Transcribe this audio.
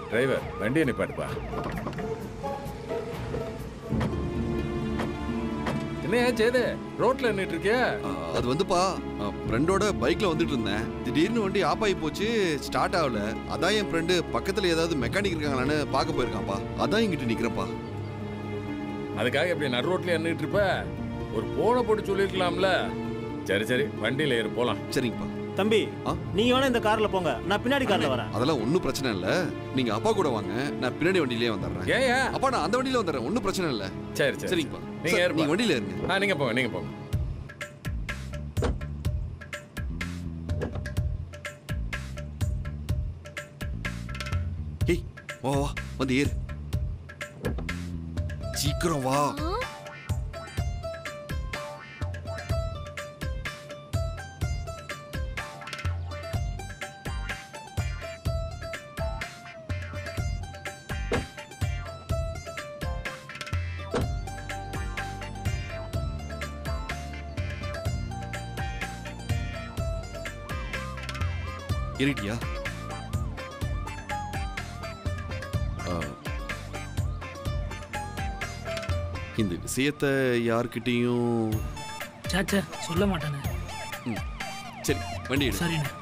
Driver வண்டியை நிப்பாட்டுப்பா. என்ன செய்து ரோட்ல நின்னுட்டு இருக்கியா? அது வந்துப்பா ஃப்ரெண்டோட பைக்ல வந்துட்டு இருந்தேன். திடீர்னு வண்டி ஆஃப் ஆகி போச்சு, ஸ்டார்ட் ஆகல. அதான் என் ஃப்ரெண்டு பக்கத்துல ஏதாவது மெக்கானிக் இருக்காங்களான்னு பார்க்க போயிருக்கான்ப்பா. அதான் இங்கிட்டு நிக்கிறப்பா. அதுக்காக இப்படி நடு ரோட்ல நின்னுட்டு இருப்ப? ஒரு போனை போட்டு சொல்லிருக்கலாம்ல. சரி சரி வண்டியில ஏறு போலாம். சரிங்கப்பா. தம்பி நீங்க வேணா இந்த கார்ல போங்க, நான் பின்னாடி கார்ல வரேன். அதெல்லாம் ஒன்றும் பிரச்சனை இல்லை. நீங்க அப்பா கூட வாங்க, நான் பின்னாடி வண்டியிலே வந்துடுறேன். ஏயா அப்பா நான் அந்த வண்டியில வந்துடுறேன், ஒன்றும் பிரச்சனை இல்லை. சரி சரி சரிங்கப்பா. நீங்க வண்டியில இருங்க. நீங்க போங்க நீங்க போங்க. ஏய் வா வா வந்து ஏறு, சீக்கிரம் வா. ஏறிட்டியா? இந்த விஷயத்த யார்கிட்டயும் சாச்சா சொல்ல மாட்டானே. சரி வண்டி எடு. சரிண்ணே.